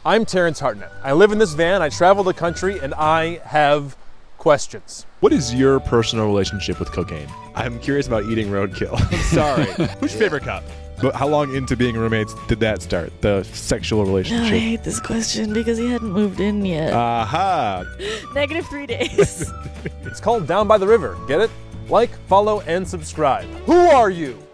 I'm Terrence Hartnett. I live in this van, I travel the country, and I have questions. What is your personal relationship with cocaine? I'm curious about eating roadkill. I'm sorry. Who's your favorite cop? But how long into being roommates did that start, the sexual I relationship? hate this question because he hadn't moved in yet. Aha! -3 days. It's called Down by the River. Get it? Like, follow, and subscribe. Who are you?